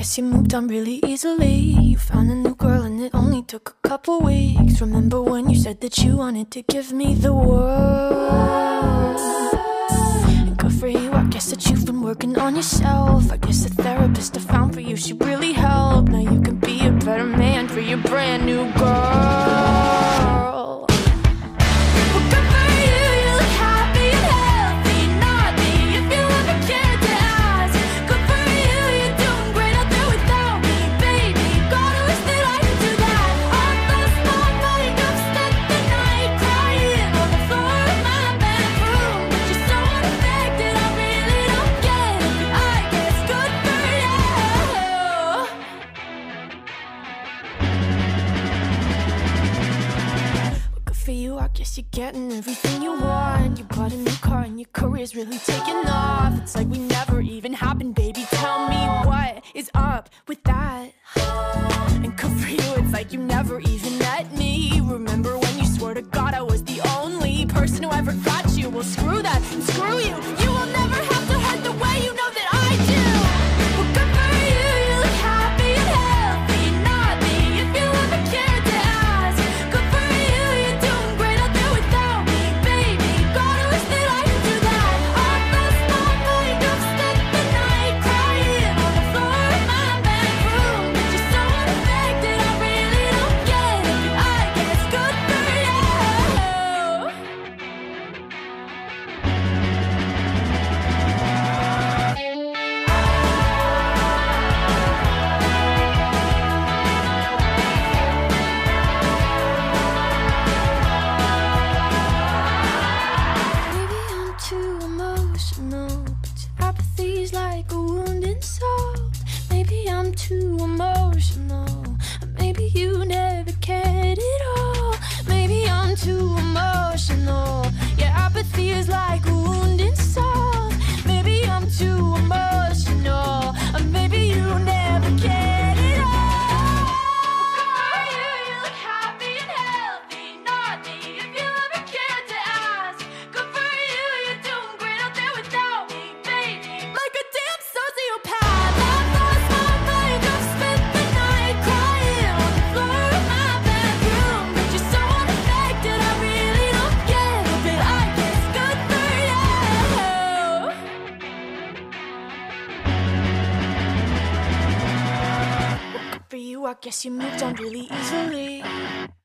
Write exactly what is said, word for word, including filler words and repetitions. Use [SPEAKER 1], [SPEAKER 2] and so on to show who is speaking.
[SPEAKER 1] guess you moved on really easily. You found a new girl and it only took a couple weeks. Remember when you said that you wanted to give me the world? And good for you, I guess that you've been working on yourself. I guess the therapist I found for you, she really helped. Now you can be a better man for your brand new girl. Guess you're getting everything you want. You bought a new car and your career's really taking off. It's like we never even happened, baby. Tell me what is up with that? And good for you, it's like you never even met me. Remember when you swore to God I was the only person who ever got you? Well, screw that and screw you. You will never have to hurt the way you know that I do. Well, good for you, you look happy and healthy. Not me, if you ever cared to ask. Good for you, you're doing great out there without me, baby. God, I wish that I could do that. I lost my mind, I've spent the night crying on the floor of my bedroom. But you're so unaffected, I really don't get it. But I guess good for you. Maybe I'm too emotional, but your apathy's like a wounded soul. Maybe I'm too emotional, or maybe you never cared at all. Maybe I'm too emotional, your apathy is like a wounded soul. Maybe I'm too emotional, or maybe you never cared at all. You, you look happy and healthy, not me, if you ever cared to ask. Good for you, you're doing great out there without me, baby. Like a damn sociopath, I've lost my mind, I've spent the night crying on the floor of my bedroom. But you're so unaffected, I really don't get it. But I guess good for you. Well, good for you, I guess you moved on really easily.